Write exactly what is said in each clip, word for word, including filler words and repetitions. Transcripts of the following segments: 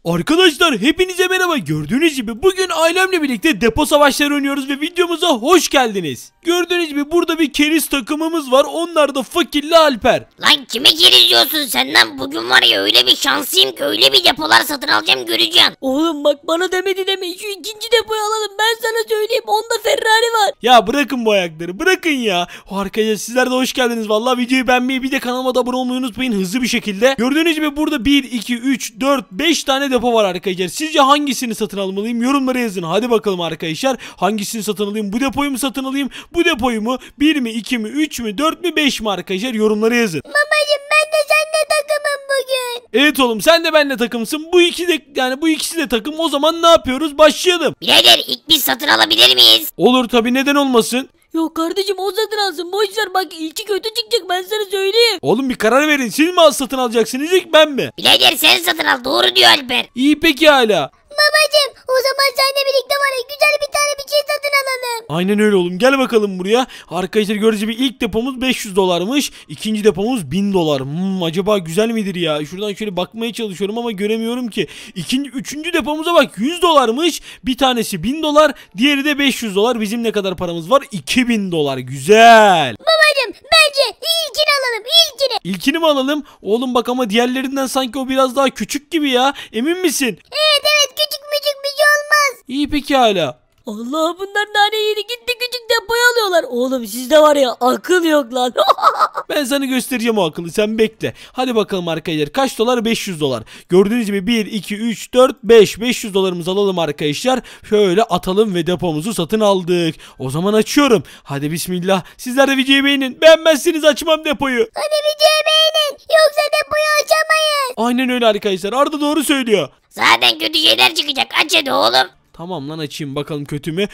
Arkadaşlar hepinize merhaba. Gördüğünüz gibi bugün ailemle birlikte depo savaşları oynuyoruz ve videomuza hoş geldiniz. Gördüğünüz gibi burada bir keriz takımımız var. Onlar da Fakirli Alper. Lan kime keriz diyorsun sen lan? Bugün var ya öyle bir şanslıyım ki öyle bir depolar satın alacağım göreceksin. Oğlum bak bana demedi deme. Şu ikinci depoyu alalım. Ben sana söyleyeyim. Onda Ferrari var. Ya bırakın bu ayakları, bırakın ya. Arkadaşlar sizler de hoş geldiniz. Vallahi videoyu beğenmeyi, bir de kanalıma da abone olmayı unutmayın hızlı bir şekilde. Gördüğünüz gibi burada bir, iki, üç, dört, beş tane depo var arkadaşlar. Sizce hangisini satın almalıyım? Yorumlara yazın. Hadi bakalım arkadaşlar. Hangisini satın alayım? Bu depoyu mu satın alayım? Bu depoyu mu? bir mi, iki mi, üç mü, dört mü, beş mi arkadaşlar? Yorumlara yazın. Babacım ben de seninle takımım bugün. Evet oğlum, sen de benimle takımsın. Bu iki de, yani bu ikisi de takım. O zaman ne yapıyoruz? Başlayalım. Birader ilk biz satın alabilir miyiz? Olur tabi, neden olmasın? Yok kardeşim o satın alsın. Boş ver bak ilki kötü çıkacak ben sana söyleyeyim. Oğlum bir karar verin. Siz mi satın alacaksınız ilk, ben mi? Birader sen satın al, doğru diyor Alper. İyi peki hala. Babacım o zaman seninle birlikte var ya güzel bir tane bir şey satın alalım. Aynen öyle oğlum, gel bakalım buraya. Arkadaşlar gördüğünüz gibi ilk depomuz beş yüz dolarmış. İkinci depomuz bin dolar. Hmm, acaba güzel midir ya? Şuradan şöyle bakmaya çalışıyorum ama göremiyorum ki. İkinci, üçüncü depomuza bak, yüz dolarmış. Bir tanesi bin dolar, diğeri de beş yüz dolar. Bizim ne kadar paramız var? iki bin dolar. Güzel. Babacım bence ilkini alalım, ilkini. İlkini mi alalım? Oğlum bak ama diğerlerinden sanki o biraz daha küçük gibi ya. Emin misin? Evet evet küçük müçük bir şey olmaz. İyi peki hala. Allah bunlar nane yedi gitti küçük depoyu alıyorlar. Oğlum sizde var ya akıl yok lan. Ben sana göstereceğim o akıllı, sen bekle. Hadi bakalım arkadaşlar, kaç dolar? beş yüz dolar. Gördüğünüz gibi bir, iki, üç, dört, beş. beş yüz dolarımızı alalım arkadaşlar. Şöyle atalım ve depomuzu satın aldık. O zaman açıyorum. Hadi bismillah. Sizler de videoyu beğenin. Beğenmezseniz açmam depoyu. Hadi videoyu beğenin yoksa depoyu açamayız. Aynen öyle arkadaşlar. Arda doğru söylüyor. Zaten kötü şeyler çıkacak, aç hadi oğlum. Tamam lan, açayım bakalım kötü mü?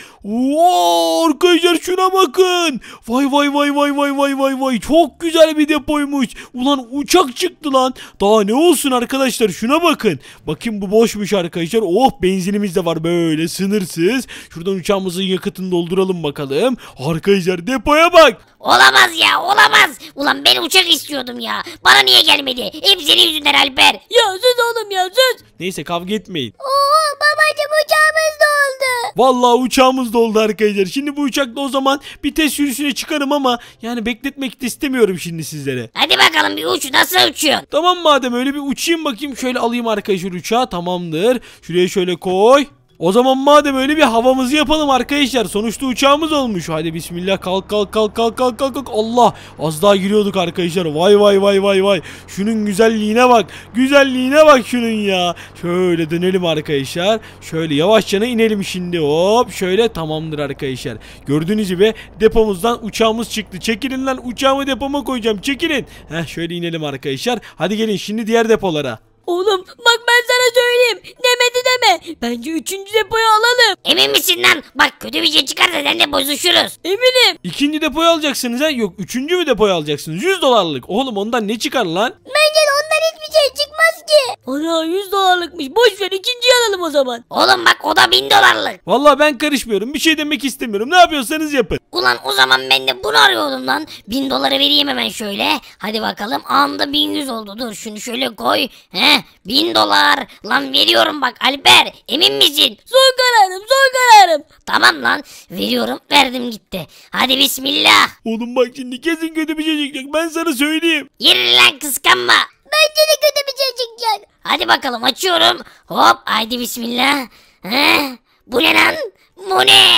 Oo, arkadaşlar şuna bakın. Vay vay vay vay vay vay vay vay. Çok güzel bir depoymuş. Ulan uçak çıktı lan. Daha ne olsun arkadaşlar, şuna bakın. Bakın bu boşmuş arkadaşlar. Oh, benzinimiz de var böyle sınırsız. Şuradan uçağımızın yakıtını dolduralım bakalım. Arkadaşlar depoya bak. Olamaz ya, olamaz. Ulan ben uçak istiyordum ya. Bana niye gelmedi? Hep senin yüzünden Alper. Ya sus oğlum ya sus. Neyse, kavga etmeyin. Oo babacım uçağımız doldu. Vallahi uçağımız doldu arkadaşlar. Şimdi bu uçakla o zaman bir test sürüşüne çıkarım ama yani bekletmek de istemiyorum şimdi sizlere. Hadi bakalım bir uç, nasıl uçuyorsun? Tamam, madem öyle bir uçayım bakayım. Şöyle alayım arkadaşlar uçağı, tamamdır. Şuraya şöyle koy. O zaman madem öyle bir havamızı yapalım arkadaşlar. Sonuçta uçağımız olmuş. Hadi bismillah, kalk kalk kalk kalk kalk kalk kalk. Allah, az daha giriyorduk arkadaşlar. Vay vay vay vay vay. Şunun güzelliğine bak. Güzelliğine bak şunun ya. Şöyle dönelim arkadaşlar. Şöyle yavaşça inelim şimdi. Hop şöyle, tamamdır arkadaşlar. Gördüğünüz gibi depomuzdan uçağımız çıktı. Çekilin lan, uçağımı depoma koyacağım. Çekilin. Heh, şöyle inelim arkadaşlar. Hadi gelin şimdi diğer depolara. Oğlum bak ben sana söyleyeyim. Demedi deme. Bence üçüncü depoyu alalım. Emin misin lan? Bak kötü bir şey çıkarsa seninle bozuşuruz. Eminim. İkinci depoyu alacaksınız ha? Yok, üçüncü mü depoyu alacaksınız? yüz dolarlık. Oğlum ondan ne çıkar lan? Bence de ondan hiçbir şey çıkmaz ki. Ana yüz dolarlıkmış. Boş ver ikinciyi alalım o zaman. Oğlum bak o da bin dolarlık. Vallahi ben karışmıyorum. Bir şey demek istemiyorum. Ne yapıyorsanız yapın. Ulan o zaman ben de bunu arıyordum lan. Bin doları vereyim hemen şöyle. Hadi bakalım, anda bin yüz oldu. Dur şunu şöyle koy. He, bin dolar. Lan veriyorum bak Alper. Emin misin? Son kararım son kararım. Tamam lan veriyorum, verdim gitti. Hadi bismillah. Oğlum bak şimdi kesin kötü bir şey çıkacak. Ben sana söyleyeyim. Yürü lan, kıskanma. Bence de kötü bir şey çıkacak. Hadi bakalım açıyorum. Hop haydi bismillah. He, bu ne lan? Bu ne?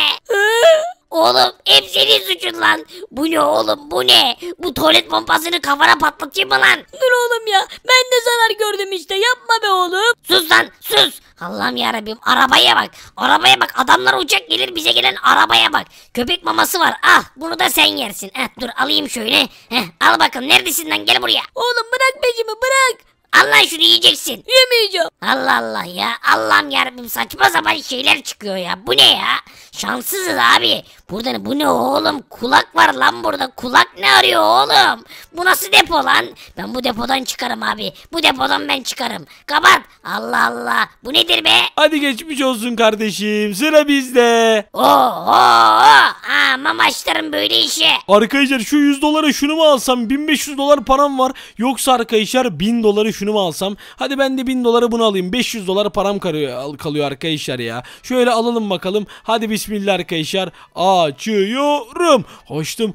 Oğlum hep senin suçun lan. Bu ne oğlum, bu ne? Bu tuvalet pompasını kafana patlatayım mı lan? Dur oğlum ya. Ben de zarar gördüm işte. Yapma be oğlum. Sus lan sus. Allah'ım yarabbim, arabaya bak. Arabaya bak, adamlar uçak gelir, bize gelen arabaya bak. Köpek maması var, al bunu da sen yersin. Heh, dur alayım şöyle. Heh, al bakalım, neredesin lan, gel buraya. Oğlum bırak peşimi bırak. Al lan şunu, yiyeceksin. Yemeyeceğim. Allah Allah ya, Allah'ım yarabbim, saçma sapan şeyler çıkıyor ya. Bu ne ya? Şanssızız abi. Burada ne, bu ne oğlum? Kulak var lan burada. Kulak ne arıyor oğlum? Bu nasıl depo lan? Ben bu depodan çıkarım abi. Bu depodan ben çıkarım. Kapat. Allah Allah. Bu nedir be? Hadi geçmiş olsun kardeşim. Sıra bizde. Oo, ama başlarım böyle işe. Arkadaşlar şu yüz dolara şunu mu alsam? bin beş yüz dolar param var. Yoksa arkadaşlar bin doları şunu şunu mu alsam? Hadi ben de bin dolara bunu alayım. beş yüz dolar param kalıyor, kalıyor arkadaşlar ya. Şöyle alalım bakalım. Hadi bismillah arkadaşlar. Açıyorum. Açtım.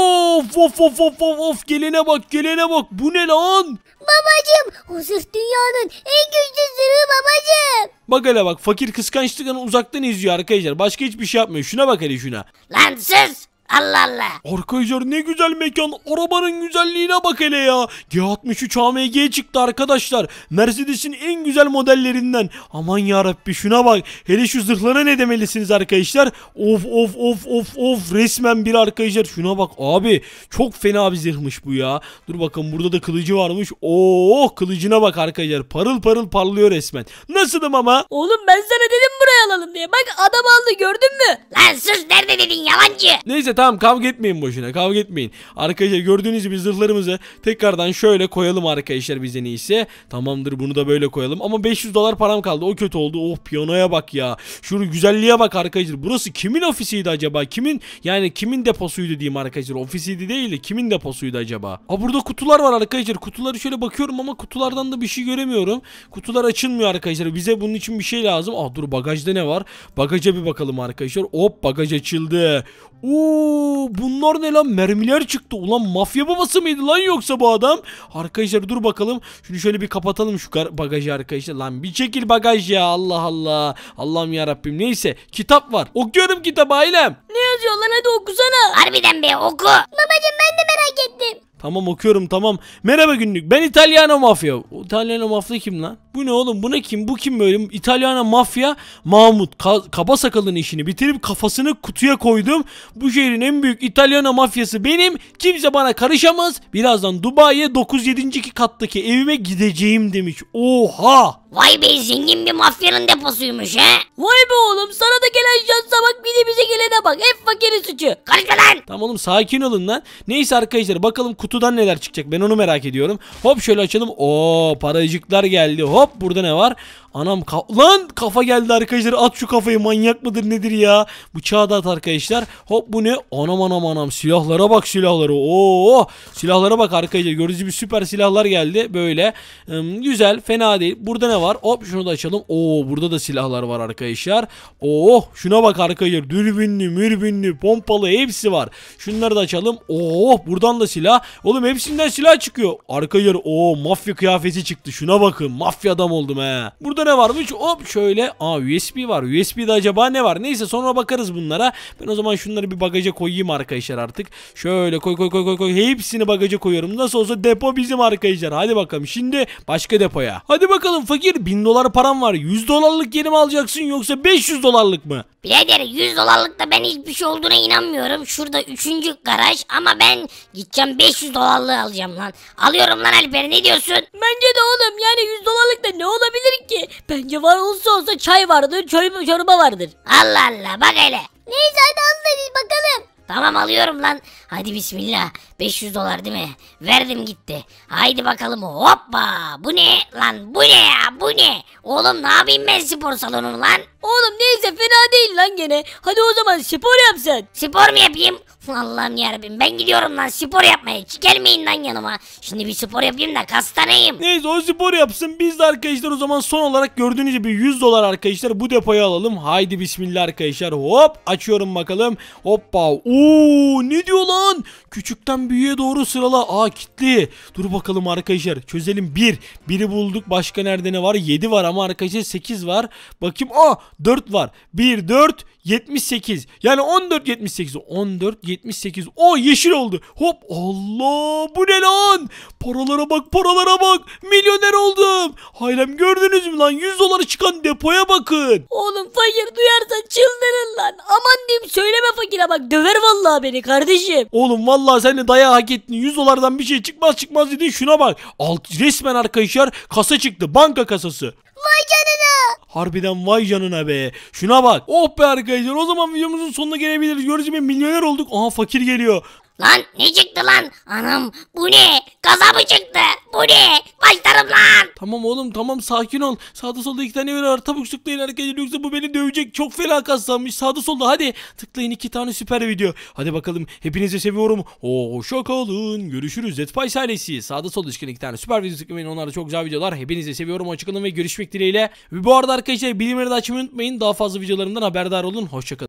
Of of of of of of, gelene bak gelene bak, bu ne lan? Babacım o zırh dünyanın en güçlü zırhı babacım. Bak hele bak, fakir kıskançlıktan uzaktan izliyor arkadaşlar, başka hiçbir şey yapmıyor. Şuna bak hele şuna. Lan sus. Allah Allah. Arkadaşlar ne güzel mekan, arabanın güzelliğine bak hele ya. G altmış üç A M G çıktı arkadaşlar, Mercedes'in en güzel modellerinden. Aman yarabbi şuna bak, hele şu zırhlara ne demelisiniz arkadaşlar. Of of of of of, resmen bir arkadaşlar, şuna bak abi, çok fena bir zırhmış bu ya. Dur bakın, burada da kılıcı varmış. Oo, kılıcına bak arkadaşlar, parıl parıl parlıyor resmen. Nasılım ama? Oğlum ben sana dedim buraya alalım diye. Bak adam aldı, gördün mü? Lan sus, nerede dedin yalancı? Neyse tamam, kavga etmeyin boşuna, kavga etmeyin. Arkadaşlar gördüğünüz gibi zırhlarımızı tekrardan şöyle koyalım arkadaşlar, bize neyse. Tamamdır, bunu da böyle koyalım. Ama beş yüz dolar param kaldı, o kötü oldu. Oh, piyanoya bak ya. Şunu güzelliğe bak arkadaşlar. Burası kimin ofisiydi acaba? Kimin, yani kimin deposuydu diyeyim arkadaşlar. Ofisiydi değil de kimin deposuydu acaba? Aa, burada kutular var arkadaşlar. Kutuları şöyle bakıyorum ama kutulardan da bir şey göremiyorum. Kutular açılmıyor arkadaşlar. Bize bunun için bir şey lazım. Aa dur, bagajda ne var? Bagaja bir bakalım arkadaşlar. Hop, bagaj açıldı. Oo, bunlar ne lan? Mermiler çıktı. Ulan mafya babası mıydı lan yoksa bu adam? Arkadaşlar dur bakalım. Şunu şöyle bir kapatalım şu bagajı arkadaşlar. Lan bir çekil bagaj ya. Allah Allah. Allah'ım yarabbim. Neyse, kitap var. Okuyorum kitabı ailem. Ne yazıyor lan, hadi okusana. Harbiden be, oku. Babacım ben de merak ettim. Tamam okuyorum tamam. Merhaba günlük. Ben İtalyano Mafya. O İtalyano Mafya kim lan? Bu ne oğlum? Bu ne kim? Bu kim böyle? İtalyano Mafya Mahmut. Ka kaba sakalın işini bitirip kafasını kutuya koydum. Bu şehrin en büyük İtalyano mafyası benim. Kimse bana karışamaz. Birazdan Dubai'ye dokuz yedinci kattaki evime gideceğim demiş. Oha! Vay be, zengin bir mafyanın deposuymuş he. Vay be oğlum, sana da gelen şansa bak, bir de bize gelene bak. Hep fakirin suçu. Karışma lan. Tamam oğlum, sakin olun lan. Neyse arkadaşlar, bakalım kutudan neler çıkacak, ben onu merak ediyorum. Hop şöyle açalım. Oo, paracıklar geldi. Hop, burada ne var? Anam ka lan kafa geldi arkadaşlar, at şu kafayı, manyak mıdır nedir ya? Bıçağı da at arkadaşlar. Hop, bu ne? Anam anam anam, silahlara bak, silahlara. Oo, silahlara bak arkadaşlar, gördüğünüz gibi süper silahlar geldi böyle. Hmm, güzel, fena değil. Burada ne var? Hop şunu da açalım. Oo, burada da silahlar var arkadaşlar. Oo, şuna bak arkadaşlar, dürbünlü mürbünlü pompalı hepsi var. Şunları da açalım. Oo, buradan da silah. Oğlum hepsinden silah çıkıyor arkadaşlar. Oo, mafya kıyafeti çıktı, şuna bakın, mafya adam oldum he. Burada ne varmış? Hop şöyle. Aa, U S B var. U S B'de acaba ne var? Neyse, sonra bakarız bunlara. Ben o zaman şunları bir bagaja koyayım arkadaşlar artık. Şöyle koy koy koy koy koy. Hepsini bagaja koyuyorum. Nasıl olsa depo bizim arkadaşlar. Hadi bakalım şimdi başka depoya. Hadi bakalım fakir, bin dolar param var. yüz dolarlık yeni mi alacaksın yoksa beş yüz dolarlık mı? Birader, yüz dolarlık da ben hiçbir şey olduğuna inanmıyorum. Şurada üçüncü garaj, ama ben gideceğim beş yüz dolarlığı alacağım lan. Alıyorum lan Alper, ne diyorsun? Bence de oğlum, yani yüz dolarlık da ne olabilir ki? Bence var, olsa olsa çay vardır, çorba, çorba vardır. Allah Allah, bak hele. Neyse hadi al hadi bakalım. Tamam, alıyorum lan. Hadi bismillah. beş yüz dolar değil mi? Verdim gitti. Haydi bakalım, hoppa. Bu ne lan, bu ne ya, bu ne? Oğlum ne yapayım ben spor salonunu lan? Oğlum neyse, fena değil lan gene. Hadi o zaman spor yap sen. Spor mu yapayım? Allah'ım yarabbim, ben gidiyorum lan spor yapmaya. Hiç gelmeyin lan yanıma. Şimdi bir spor yapayım da kastaneyim. Neyse, o spor yapsın. Biz de arkadaşlar o zaman son olarak gördüğünüz gibi yüz dolar arkadaşlar bu depoya alalım. Haydi bismillah arkadaşlar. Hop, açıyorum bakalım. Hoppa. Oo, ne diyor lan? Küçükten büyüğe doğru sırala. Aa, kilitli. Dur bakalım arkadaşlar. Çözelim. bir. biri bulduk. Başka nerede ne var? yedi var ama arkadaşlar sekiz var. Bakayım. Aa, dört var. bir, dört, yetmiş sekiz. Yani on dört, yetmiş sekiz. on dört, yetmiş sekiz. O yeşil oldu. Hop. Allah, bu ne lan? Paralara bak, paralara bak. Milyoner oldum. Haylem, gördünüz mü lan? yüz doları çıkan depoya bakın. Oğlum fakir duyarsa çıldırır lan. Aman diyeyim, söyleme fakire bak, döver vallahi beni kardeşim. Oğlum vallahi sen de dayağı hak ettin. yüz dolardan bir şey çıkmaz çıkmaz dedin. Şuna bak. Alt, resmen arkadaşlar kasa çıktı. Banka kasası. Vay canına. Harbiden vay canına be. Şuna bak. Oh be arkadaşlar. O zaman videomuzun sonuna gelebiliriz. Gördüğünüz gibi milyoner olduk. Aha, fakir geliyor. Lan ne çıktı lan? Anam bu ne? Kaza mı çıktı? Bu ne? Başlarım lan. Tamam oğlum tamam sakin ol. Sağda solda iki tane var. Çabuk tıklayın arkadaşlar yoksa bu beni dövecek. Çok fena kaslanmış. Sağda solda hadi tıklayın iki tane süper video. Hadi bakalım hepinizi seviyorum. Hoşça kalın. Görüşürüz. Zetpice ailesi. Sağda solda çıkan iki tane süper video tıklamayın. Onlar da çok güzel videolar. Hepinizi seviyorum. Hoşça kalın ve görüşmek dileğiyle. Ve bu arada arkadaşlar bildirimleri de açmayı unutmayın. Daha fazla videolarımdan haberdar olun. Hoşça kalın.